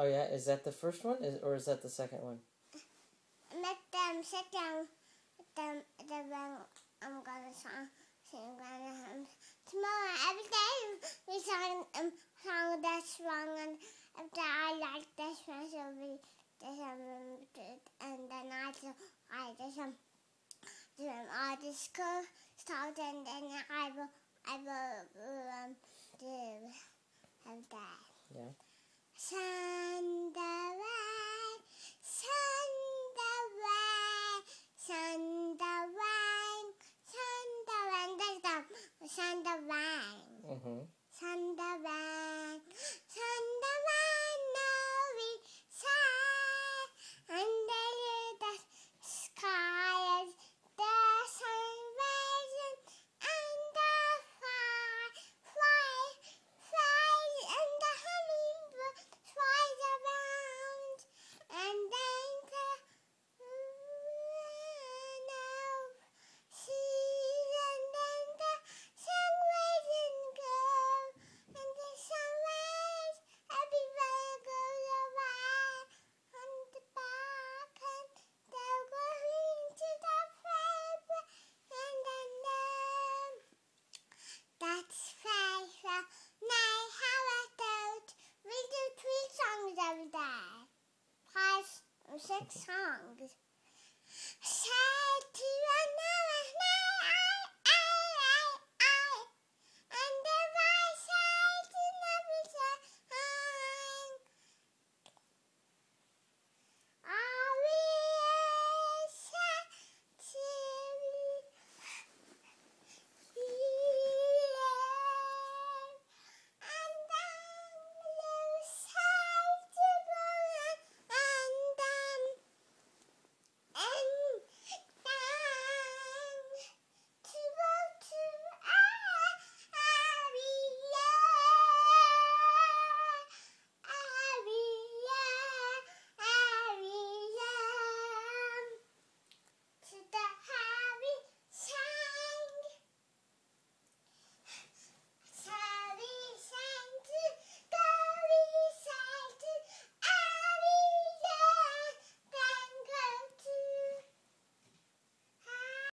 Oh yeah, is that the first one, or is that the second one? Let them sit down. I'm gonna sing tomorrow. Every day we sing song that's wrong, and if I like this one, so we and then I just all the school start, and then I will do have that. Yeah. Send away, send the rain. Mm-hmm. Send the rain, now we say, under the sky is the sun rising, and the fly, and the hummingbird flies around, and then the every day. 5 or 6 songs.